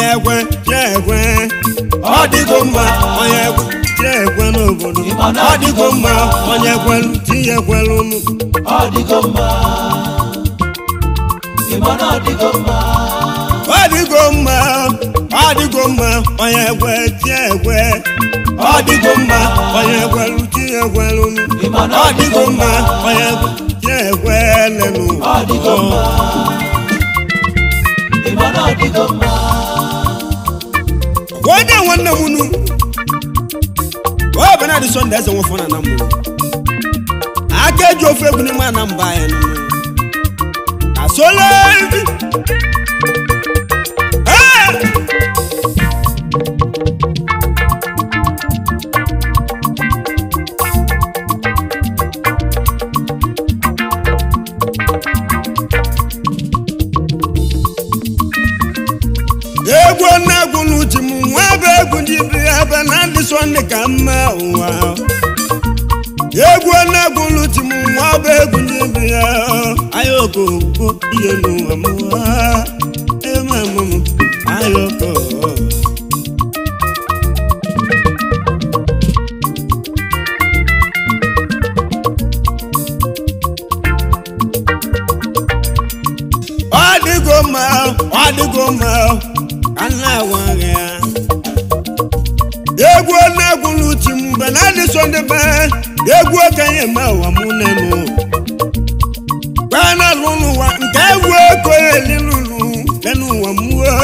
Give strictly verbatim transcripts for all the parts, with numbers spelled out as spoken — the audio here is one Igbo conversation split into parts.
onye kwe chekwe ọ dịgo mma onye kwe chekwe n'obodo ọ dịgo mma onye kwelu tinye kwelu ọ dịgo mma ịmana ọ dịgo mma ọ dịgo mma ọ dịgo mma onye kwe chekwe ọ dịgo mma onye kwelu tinye kwelu ọ dịgo mma onye kwe chekwe lenu ọ dịgo mma ịmana ọ dịgo mma wode wonne munu o bana di sonda se won fona namu ake jo fe guni ma na mba ya no asole eh egwu na gunu timu nwa be egwu ndi bi ebe na ndi sonne ka mma ụwa egwu na gunu timu nwa be egwu ndi bi ayoko ko iye nu amwa e mamu ayoko adigo ma adigo ma Allah wanga egwu na gulu timu banadi sonde ba egwu kanye ma wa munenu bana lulu wa ngewu ko elulu lenu wa muwa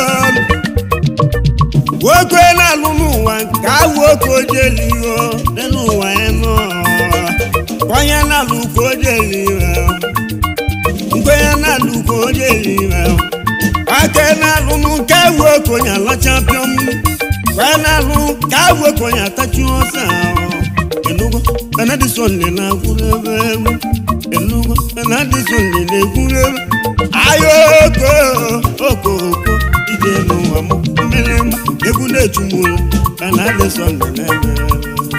wo ko na lulu wa kawo ko jeliyo lenu wa eno kwanya na lu ko jeliyo kwanya na lu ko jeliyo akena lunu kawo konya la champion wana lu kawo konya tachuosa enugo benedison le na gurebe enugo benedison le le gurebe ayoko oko oko ije nu amu melem egune chumula benedison le na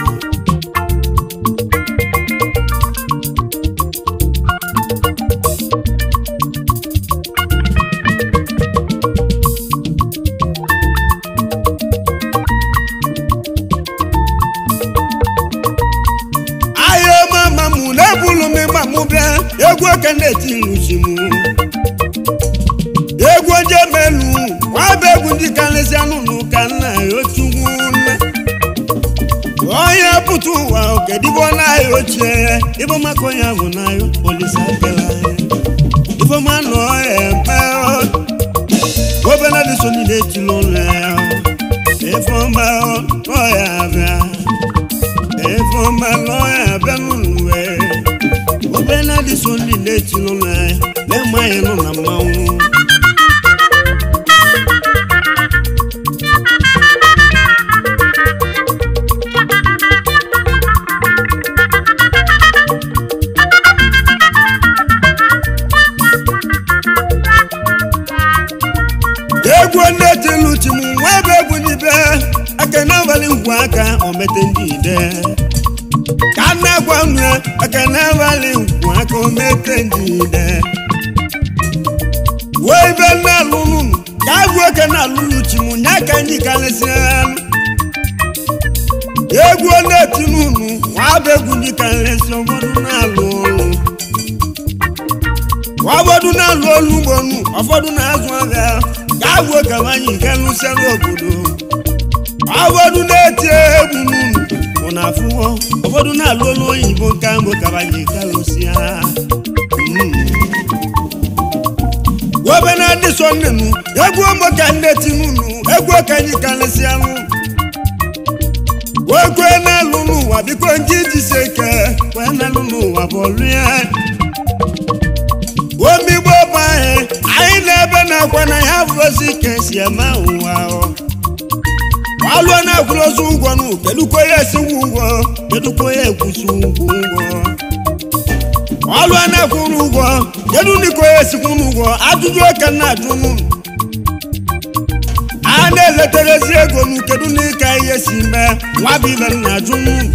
egwu kaneti lusimu egwu je melu wa be egwu ndi kanesi anunu kana yochuguna oya putu wa okedibo na yoche ibo makonya bu na yo polisa kala ibo mano e pa obena de soni de tilole e foma oya ba e foma oya ba nuwe obena di soni le tilona le maye no na mawu egwu ne tilu timu wa be buni be akana vali ngwaka omete ndide kana gwanwe akana vali ngwaka omete ndide webe na lunu kagwe kana lunu timu nyaka nyikalesian egwu ne tinunu wa be buni kalesian bodu na lulu wa bodu na lulu bonu ofodu na azu aga kagwe kawanyi kanu senu obodo abodu na-eti egwu una fuwo obodu na lolo oyibo kambo kabanyi kalusia wobena di sonnenu egwu mo kaneti nunu egwu kanyi kalusia nu wogwe na lulu wa biko njiji seke wa na lulu wa boluya womi boba e ai na be na kwa na ya vosi kesi ama uwa Alwa na kulozu ugwo nu keduko yesi ugwo keduko ye kusu ugwo Alwa na kunu ugwo kedu niko yesi kunu ugwo ajuju aka na ajunu Ane leterezi ego nu kedu nika yesi me wabi ben na ajunu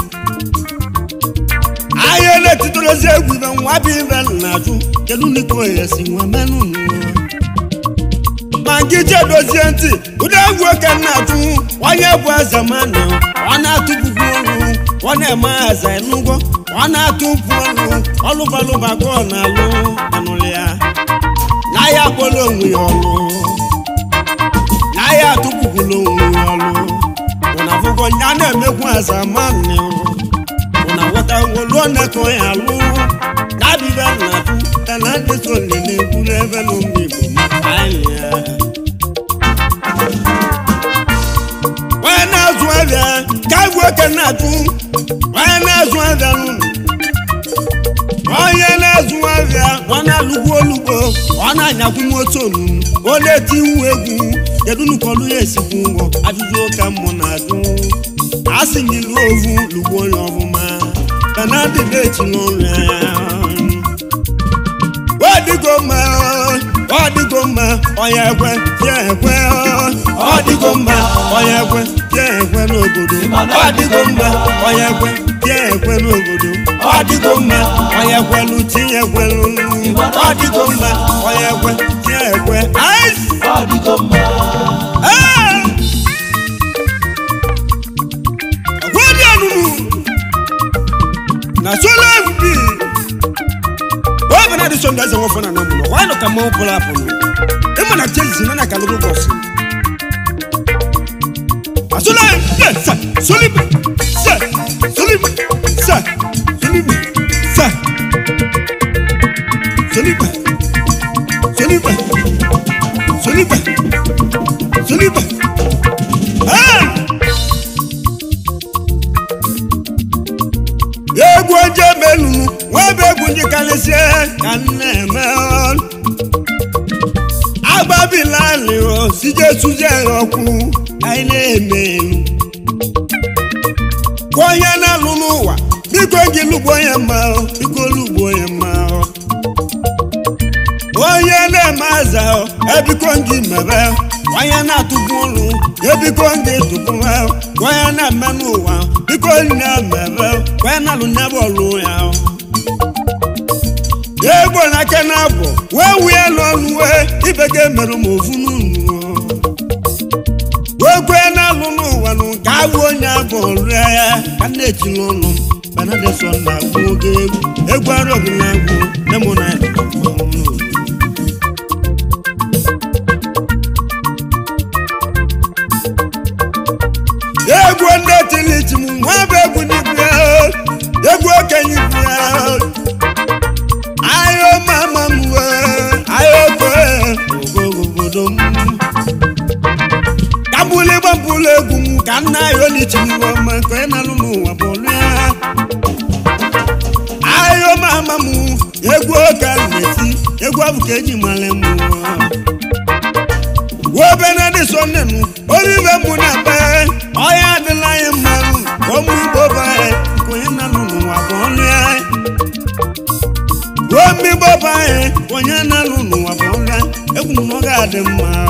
Aye le titorezi ego ben wabi ben na ajunu kedu niko yesi wa menu ma ngije dozie ntị ụdị egwu oke na-atụ onye bụ eze mmanụ ọ na-atụpụkwu ọrụ ọ na-eme eze n'ugwo ọ na-atụpụ ọrụ ọlụbalụba ka ọ na-alụ anụlị ya na ya akpọrọ onwe ya ọrụ na ya atụpụkwula onwe ya ọrụ ụna afụgo ya na-emekwu eze mmanụ ụna ghọta ngwolu ọ na-ekọ ya alụ na-abịbịa na-atụ ya na ndị so na-ekwuru ebe n'ụmụ Igbo anya onye na-azụ abịa ka agwụ oke na-atụ onye na-azụ abịa onye na-azụ abịa ọ na-alụgbu olugbo ọ na-anyakwu moto onunu ọ na-eti iwu egwu kedu nukọlụ ya esikwu ụgwọ ajụjụ ụka mmụ na-ajụ a sị gị lụọ ovu lugbo onye ọfụma mana adịghị echi n'ọrụ ya ọ dịgo mma ọ dịgo mma onye ekwe tie ekwe ọ dịgo mma onye ekwe tie ekwe n'obodo ọ dịgo mma onye ekwe tie ekwe n'obodo ọ dịgo mma onye ekwelu tinye ekwelu ọ dịgo mma onye ekwe tie ekwe ọ dịgo mma agwadi ọnụnụ na sola F B Why not the song doesn't offer an amount? Why not a more pull up on you? I'm gonna tell you, I'm gonna go boss. I saw that, sir, Sullivan, sir, Sullivan, sir, Sullivan, sir, Sullivan, Sullivan, Sullivan, Sullivan. Ah! Yeah, go on, Jamel. Webe bunji kalese kaneme on Ababilali o sije suje oku aile melu Konya na luluwa biko ngi lubo ye ma biko lubo ye ma Oya na maza o ebiko ngi mebe Konya na tubulu ebiko ngi tubuwa Konya na menuwa biko na mebe Konya na lunebo ya Ego na kenabo we we loluwe ibege meru mo fununu we gwe na lunu wanu ka wo nya bolu ya kana echi lunu bana de so na gwoge egu aro bi na gwo ne mo na egu nde tilichi mu wa be egu ni bia egu okenyi bia Ayo mama mwe, ayo kwe, ogogodom. Kambule bambule gumu, kana yo ni chimwa makwe na lunu wabolea. Ayo mama mu, egu okalesi, egu abukeji malemu. Wobena de sonenu, olive munabe, oya de laye malu, omu bobae, kwe na lunu wabolea. Wami baba e onye na lunu wabonga egwu no ga de ma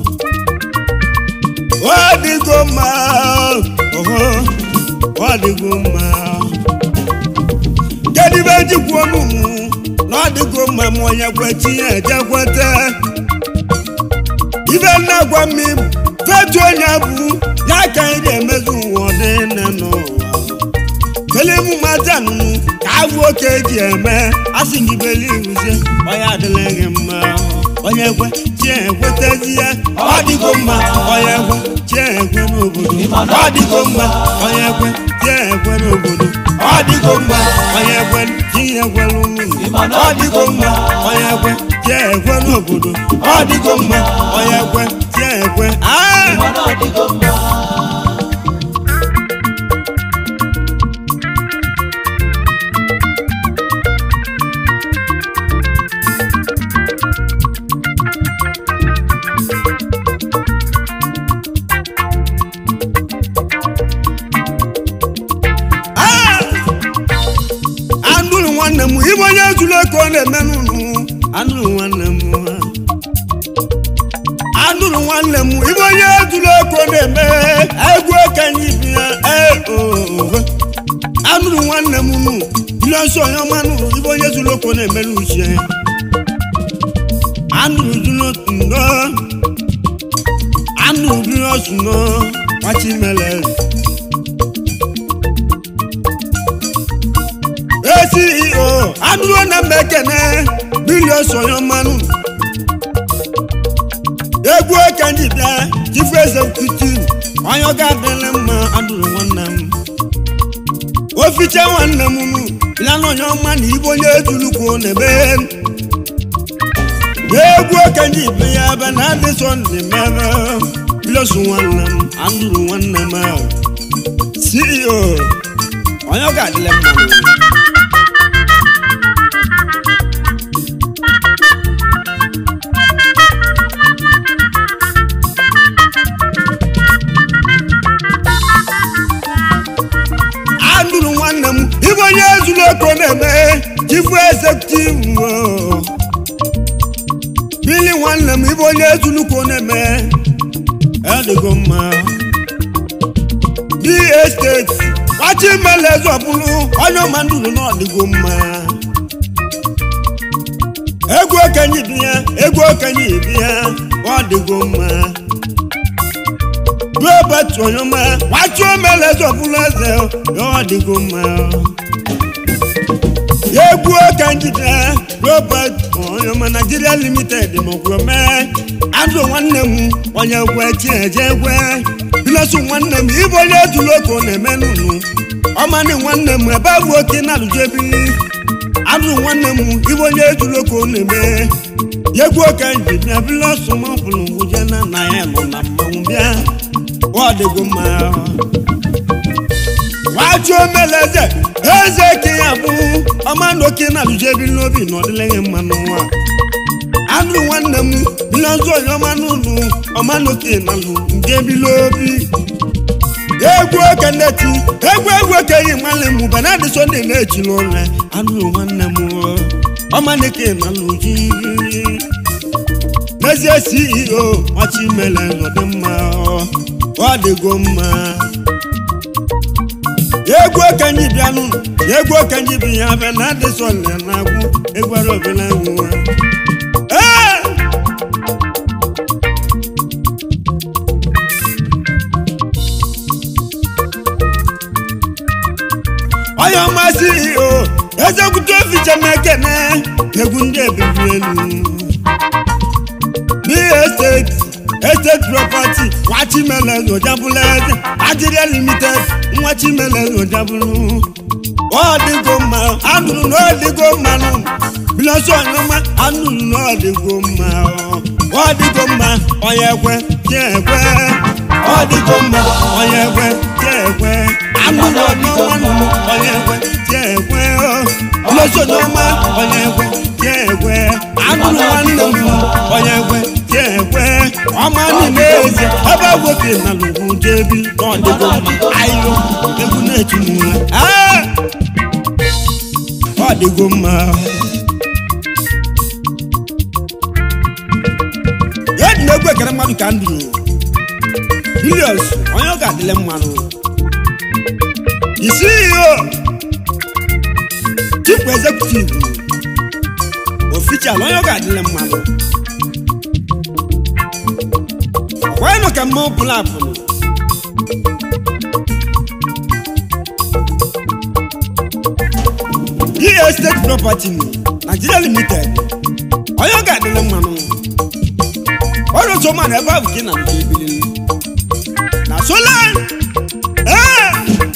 o digo ma oho o digo ma jadi beji kwonu no digo ma mo nya kwachi e je kwete ibe na gwa mi fetu onya bu ya kan de mezu wode na no Kelemu matanu kawo keji eme asingi believe se oya delenge ma oya ekwe tie ekwe tezie odigo ma oya ekwe tie ekwe n'obodo odigo ma oya ekwe tie ekwe n'obodo odigo ma oya ekwe tie ekwe n'obodo odigo ma oya ekwe tie ekwe n'obodo odigo ma oya ekwe tie ekwe ah odigo ma Nemu ibonye tuleko ne menunu anu wanemu anu wanemu ibonye tuleko ne me egwe kanyibia eh oh anu wanemu nu ilo so yan manu ibonye tuleko ne melu je anu tuleko ndo Bilios no Wachimele C E O Andrew na mekene Bilios oyomanu Egwu kanji bia chief executive Oyoga Belema Andrew Wanam Oficha Wanam Ilano Yomani Ibonye Tuluko Nebe Egwu kanji bia Banade son de meva Bilios Wanam Andrew Wanam C E O Oyoga Belema Ibonye Zuloko neme chief executive Billy Wanam Ibonye Zuloko neme Edegoma B estate Wachimele zobulu onyo mandulu no digoma Egwu kanyi bia egwu kanyi bia odigoma Robert Oyoma Wachimele zobulu ze odigoma Egwu kanji bia Robert Oyoma Nigeria Limited mokwome Andrew Wanam onye gwe cheje gwe Bilios Wanam Ibonye Zuloko nemenunu Omani Wanam ebabu oke na lujebi Andrew Wanam Ibonye Zuloko neme Egwu kanji bia Bilios mopulu ujana na emo na mambia Odigoma Wachomeleze eze kiyabu Omano kina lujebi lobi no dilenge manuwa Andrew Wanam Bilios Oyoma nunu Omano kina lujebi lobi Egwu kaneti egwu egwu keyi malemu Banade sonde lechi lole Andrew Wanam Omano kina lujebi Neze C E O Wachimele nodema Odigoma Egwu kanyi bianu egwu kanyi biya Banade sonde nagu egwu arobela nwa Eh Oyoma C E O executive vice mekene egwu nde bibielu B estate estate property Wachimele ojabuleze Nigeria Limited Wachimele ojabulu Odigoma Andrew no Odigoma no Bilios Oyoma Andrew no Odigoma Odigoma oyekwe jekwe Odigoma oyekwe jekwe Andrew Oyoma oyekwe jekwe Bilios Oyoma oyekwe jekwe Andrew Wanam oyekwe jekwe Omani neze abawoke na lugu jebi Odigoma ayo egwu na-echimula ah Odigoma Yedi negwe kere mmadụ ka ndụ Bilios onye ga adile mmadụ The C E O Chief Executive Official onye ga adile mmadụ Bueno ka mo pulapu The estate property Nigeria Limited Oyo ga adile mmanụ Oro so man ebe abuke na ebili Na sola Eh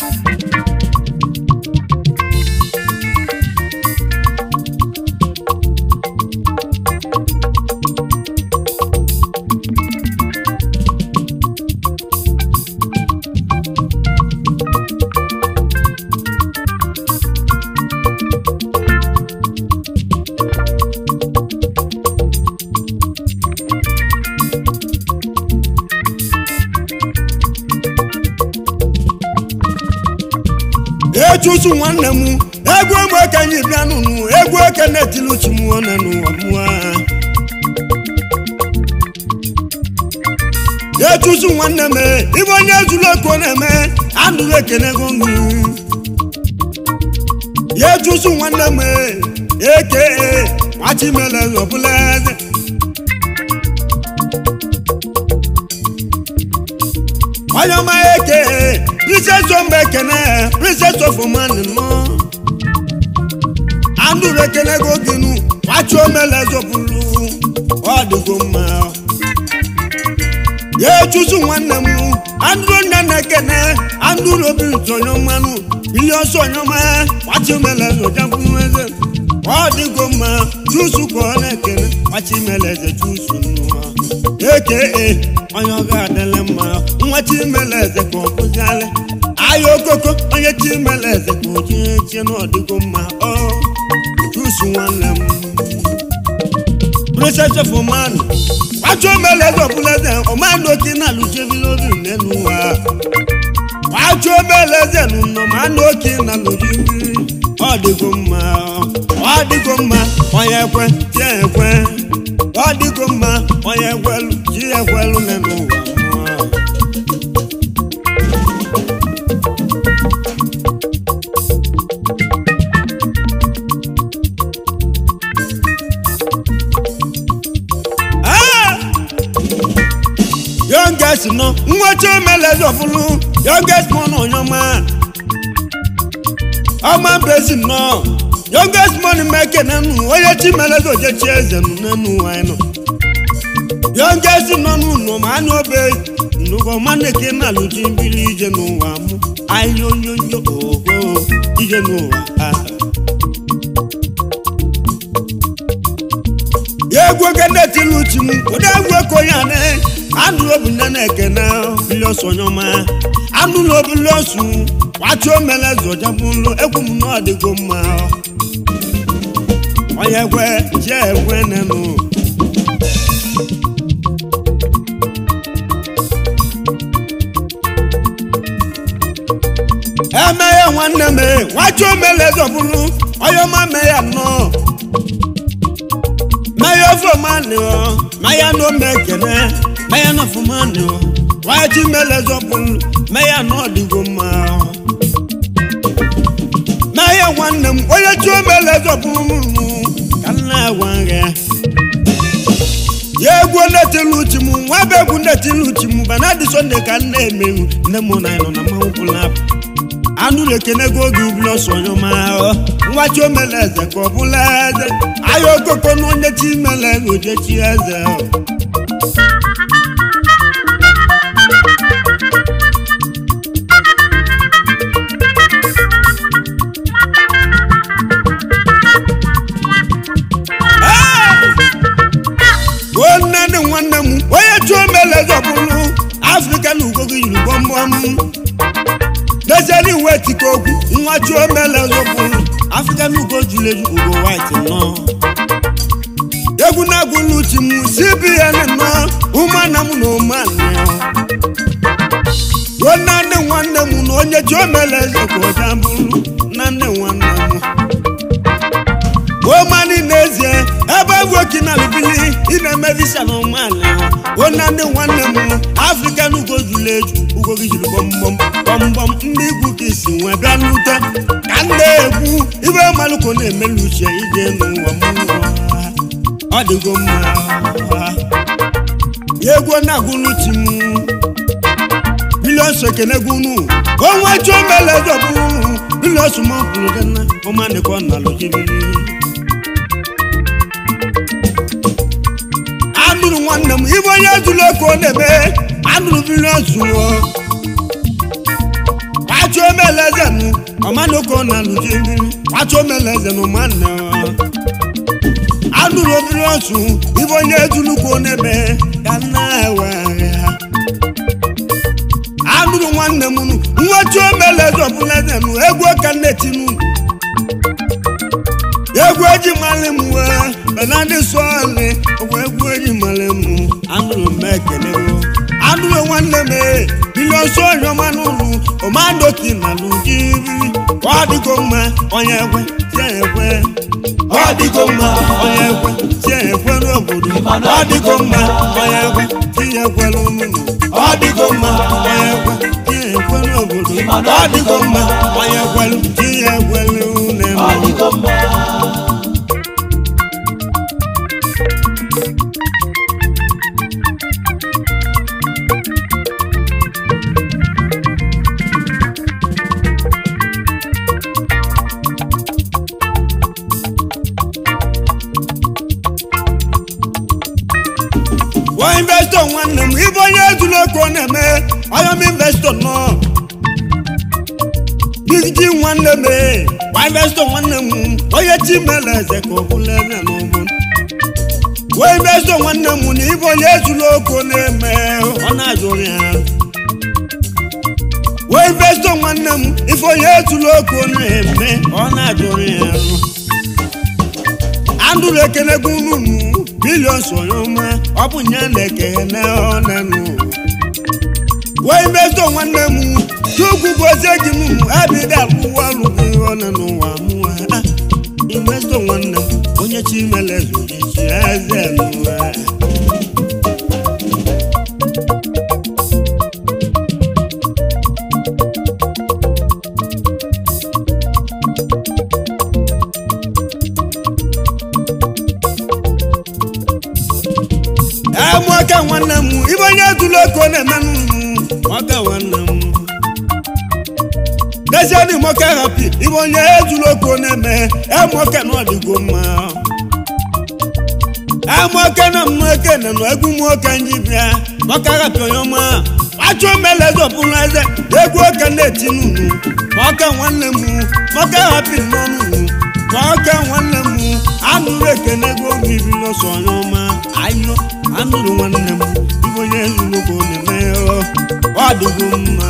Echusu Wanam egwu mo kanyi bianunu egwu keneti luchimu onanu amua Echusu Wanam Ibonye Zuloko neme Andrew ekene gongu Echusu Wanam eke Wachimele obuleze Oyoma eke Princess Ombekene Princess of Man no Andu rekene go ginu Wacho melezo bulu Odigo ma Ye chusu nwanne mu Andu nana kene Andu lobi sonyomanu Billion sonyoma Wacho melezo jambu mweze Odigo ma Chusu kone kene Wachi melezo chusu nwa Eke Onyoga adelema Wachi melezo kompuzale Ayo koko Onye chi melezo Kuchiche no odigo ma Oh Chusu nwanne mu Princess of Man Wacho melezo buleze Omando kina luchevi lobi nenuwa Wacho melezo nuno Mando kina luchevi Odigo ma Odigo ma Oye kwe Tie kwe Odigo ma Oye kwelu Tie kwelu nenuwa Youngest no, Mwacho melezo fulu. Youngest man on your man. Oh man blessing no. Youngest man making them. Oh yeah, chi melezo je cheze no no I know. Youngest no no no man obey. No go man ke na luji bili je no amu. Ayo yo yo oh oh. Je no ah. Ye go gende ti luchi mu. Oda go ko yane. Anu lo bunana ekena Billion sonyoma Anu lo bilosu Wacho melezo jabunlo Ekum no adigo ma Oye kwe Je kwe nenu Eme ye wanne me Wacho melezo bulu Oyo ma me ya no Mayo fo mani o Maya no mekene Maya no fumani o Wachi melezo bulu Maya no digo ma Maya wannem Oye cho melezo bulu Kana wange Ye gwone tiluchi mu Wabe gwone tiluchi mu Banadi sonde kane me Nemo na ino na maupula Anu lekene go Billion sonyoma Wacho meleze ko buleze Ayo koko no nye chi meleze je chi eze Wona ni wona mu Oye cho meleze bulu Africa lu go gi bom bom Dejeni weti kogu, Mwacho melezo bulu Africa nugo juleju ugo white no Yegu na guluchi mu C B N no Umana mu no mane Wona ne wanda mu no Onye cho melezo ko jambulu Nane wanda mu Womani nezie Eba woki na libili Ine mevisa no mane Wona ne wanda mu Africa nugo juleju ugo gijulu bom bom Bom bom ndi gu kisi nwe bia nute Kande egwu Ibe maluko na emeluche ije n'ụwa mụwa Odigo ma Yegwo na guluchi mu Billion sekene gunu Onwe cho melezo bulu Billion sumo pulu gana Omane kwa na lojibili Anuru nwanne mu Ibo ye zulo ko nebe Anuru Billion sumo Wacho meleze nu Omano ko na lujibili Wacho meleze nu manne Anu lo Billion su Ibo nye zulu ko nebe Kana ewe Anu lo nwanne mu nu Wacho meleze buleze nu Egwo kaneti nu Egwo eji male mu Benandi swale Egwo eji male mu Anu lo mekene wo Anu lo nwanne me Billion sonyoma nunu Omando kina lujibi Odigo ma Onye kwe Tie kwe Odigo ma Onye kwe Tie kwe n'obodo Odigo ma Onye kwe Tie kwe n'obodo Odigo ma Onye kwe Tie kwe n'obodo Odigo ma Onye kwe Tie kwe n'obodo Odigo ma tụrụ oko na-eme ayọm investor nọ Big G nwanne m kwa investor nwanne m onye chi mere eze ka ọ bụla eme n'ụbụ wee investor nwanne m na ibe onye tụrụ oko na-eme ọ na-ajụrụ ya wee investor nwanne m ife onye tụrụ oko na-eme ọ na-ajụrụ ya andụrụ ekene gị unu billions onye ọ bụ nye na-ekene ọ na-enụ wee investor nwanne m Chukwu gozie gị m abịda akwụkwọ ọrụ gị ọ na n'ụwa mụ investor nwanne m onye chi mere eze chi eze n'ụwa Mwaka nwanne m ibe onye tụrụ oko na-eme mwaka nwanne m Desiani mwaka happy ibe onye tụrụ oko na-eme e mwaka na ọdịgo mma e mwaka na mwaka na no egwu mwaka njibia mwaka happy onye ọma achọ mele zọpụrụ eze egwu oke na-eti n'unu mwaka nwanne m mwaka happy n'ọnụ mwaka nwanne m anụrụ ekene ego bibi n'ọsọ onye ọma ayo anụrụ nwanne m ibe onye zuru oko na-eme ọ dịgo mma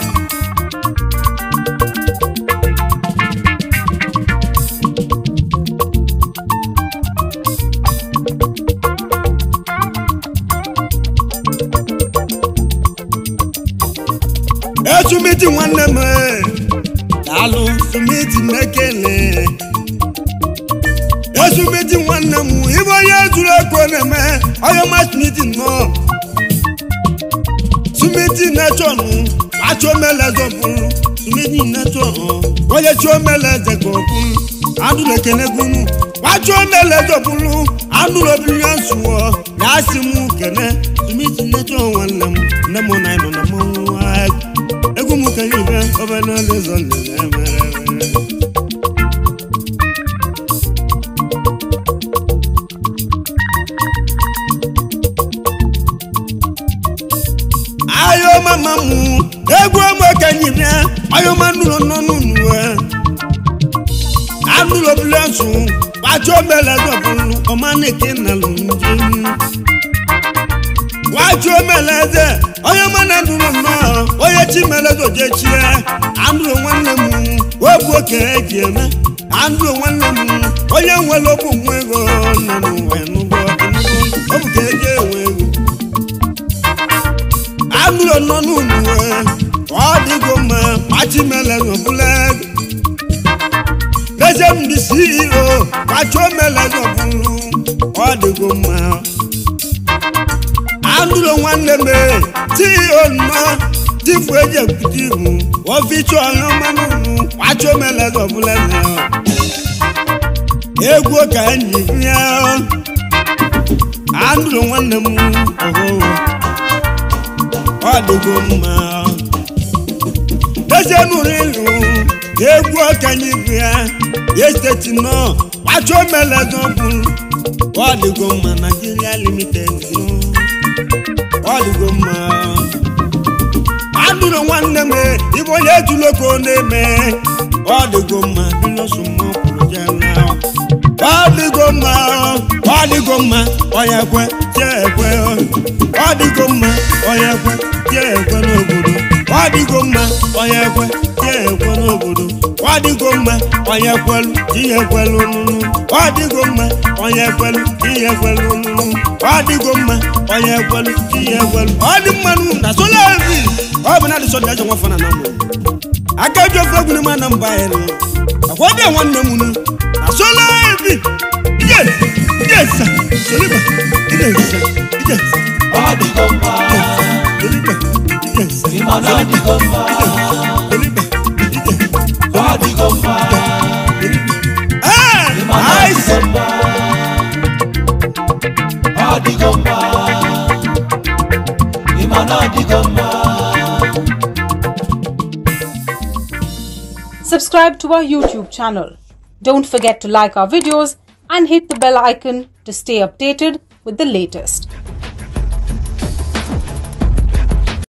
Sumiti nwanne m alụ sumiti mekele Sumiti nwanne m ibe onye zuru oko na-eme ayọma sumiti nọ Sumiti na-achọnụ achọ mele zọpụrụ Sumiti na-achọnụ onye chọ mele zekọpụ adụrụ ekene gụnụ achọ mele zọpụrụ adụrụ obiri ya nsụọ ya asị m kene Sumiti na-achọ nwanne m nne m na ịnọ na mmanwụ Egu muka yibe obana lezo lele Ayo mama mu egu muka yibe ayo manulo nonu we Anulo blansu bacho bela zopulu o maneke na lunju Wacho meleze oyo mana nduro no oye chi melezo jechie anduro nwanne mu obu oke ejeme anduro nwanne mu onye nwelo bu nwego na nu wenu go obu ke eje wego anduro no nu nuwe odigo ma machi melezo bule Leze mbisi o wacho melezo bulu odigo ma Anduro nwanne me ti onno ti fu eje kutibu o fi cho anmanunu wacho mele do bulene egwu ka nyi ya Anduro nwanne mu oho adigo mma Eze nurilu egwu ka nyi ya yesteti no wacho mele do bulu adigo mma Nigeria limited no Adigo mma Anduro nwanne m ibo onye tụrụ oko na-eme Adigo mma bilosu mo kwuru jana Adigo mma Adigo mma onye kwe tie ekwe Adigo mma onye kwe tie ekwe n'obodo Adigo mma onye kwe tie ekwe n'obodo Adigo mma onye kwelu tie ekwelu nunu Adigo mma onye kwelu tie ekwelu nunu Adigo mma onye kwelu tie ekwelu Adi mmanu na sola evi ọ bụ na dị sọdị ajọ nwafọ na na mbụ aka jọ fegwu ni mana mba ya nọ akwọdị nwanne m nu na sola evi yes yes soliba yes yes Adigo mma soliba yes Imana adigo mma soliba yes Adigo mma ah nice Adigo mma Imana adigo mma Subscribe to our YouTube channel. Don't forget to like our videos and hit the bell icon to stay updated with the latest.